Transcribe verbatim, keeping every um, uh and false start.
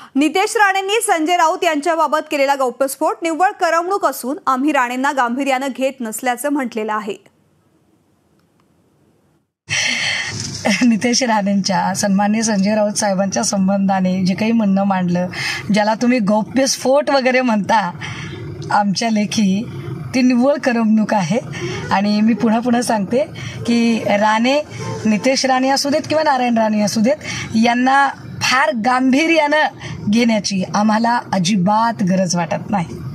नितेश राणेंनी संजय राऊत यांच्याबाबत केलेला गौप्यस्फोट निव्वळ करमणूक असून आम्ही राणेंना गांभीर्याने घेत नसल्याचं म्हटलेलं आहे। नितेश राणेंच्या सन्माननीय संजय राऊत साहेबांच्या संबंधाने जे काही म्हणणं मांडलं, ज्याला तुम्ही गौप्यस्फोट वगैरे म्हणता आमच्या लेखी, ती निव्वळ करमणूक आहे। आणि मी पुन्हा पुन्हा सांगते की राणे, नितेश राणे असू देत किंवा नारायण राणे असू देत, यांना फार गांभीर्यानं घेण्याची आम्हाला अजिबात गरज वाटत नाही।